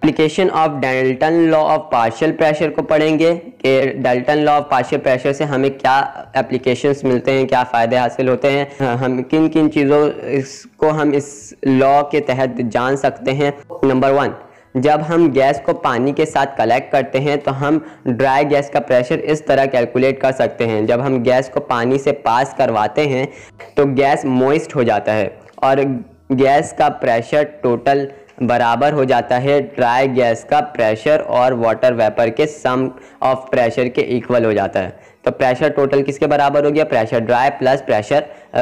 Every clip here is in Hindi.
Application of Dalton law of partial pressure को पढ़ेंगे कि Dalton law of partial pressure से हमें क्या एप्लीकेशंस मिलते हैं, क्या फ़ायदे हासिल होते हैं, हम किन किन चीज़ों इसको हम इस लॉ के तहत जान सकते हैं। नंबर 1, जब हम गैस को पानी के साथ कलेक्ट करते हैं तो हम ड्राई गैस का प्रेशर इस तरह कैलकुलेट कर सकते हैं। जब हम गैस को पानी से पास करवाते हैं तो गैस मॉइस्ट हो जाता है और गैस का प्रेशर टोटल बराबर हो जाता है ड्राई गैस का प्रेशर और वाटर वेपर के सम ऑफ प्रेशर के इक्वल हो जाता है। तो प्रेशर टोटल किसके बराबर हो गया? Pressure dry plus pressure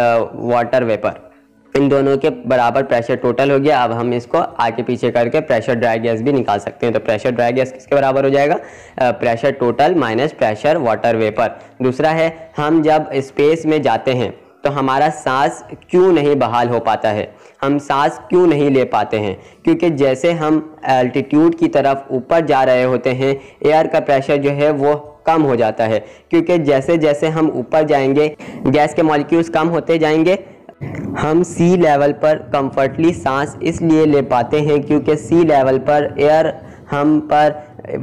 water vapour, इन दोनों के बराबर प्रेशर टोटल हो गया। अब हम इसको आगे पीछे करके प्रेशर ड्राई गैस भी निकाल सकते हैं। तो प्रेशर ड्राई गैस किसके बराबर हो जाएगा? Pressure total minus pressure water vapour. दूसरा है, हम जब स्पेस में जाते हैं तो हमारा सांस क्यों नहीं बहाल हो पाता है, हम सांस क्यों नहीं ले पाते हैं? क्योंकि जैसे हम एल्टीट्यूड की तरफ ऊपर जा रहे होते हैं एयर का प्रेशर जो है वो कम हो जाता है, क्योंकि जैसे जैसे हम ऊपर जाएंगे गैस के मॉलिक्यूल्स कम होते जाएंगे। हम सी लेवल पर कंफर्टली सांस इसलिए ले पाते हैं क्योंकि सी लेवल पर एयर हम पर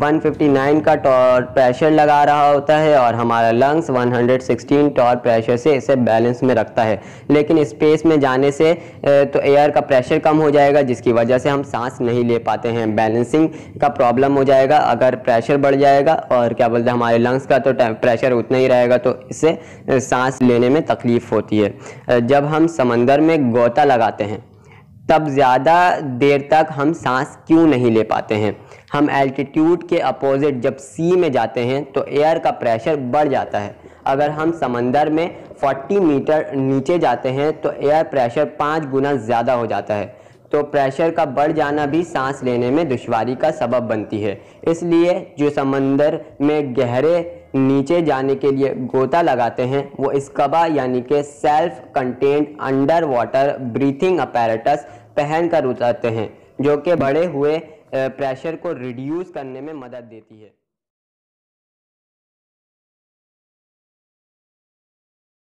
159 का टॉर प्रेशर लगा रहा होता है और हमारा लंग्स 116 टॉर प्रेशर से इसे बैलेंस में रखता है। लेकिन स्पेस में जाने से तो एयर का प्रेशर कम हो जाएगा जिसकी वजह से हम सांस नहीं ले पाते हैं, बैलेंसिंग का प्रॉब्लम हो जाएगा। अगर प्रेशर बढ़ जाएगा और क्या बोलते हैं हमारे लंग्स का तो प्रेशर उतना ही रहेगा, तो इससे सांस लेने में तकलीफ होती है। जब हम समंदर में गोता लगाते हैं तब ज़्यादा देर तक हम सांस क्यों नहीं ले पाते हैं? हम एल्टीट्यूड के अपोजिट जब सी में जाते हैं तो एयर का प्रेशर बढ़ जाता है। अगर हम समंदर में 40 मीटर नीचे जाते हैं तो एयर प्रेशर 5 गुना ज़्यादा हो जाता है। तो प्रेशर का बढ़ जाना भी सांस लेने में दुश्वारी का सबब बनती है। इसलिए जो समंदर में गहरे नीचे जाने के लिए गोता लगाते हैं वो स्कबा यानी कि self contained under water breathing apparatus पहन कर उतरते हैं, जो कि बढ़े हुए प्रेशर को रिड्यूस करने में मदद देती है।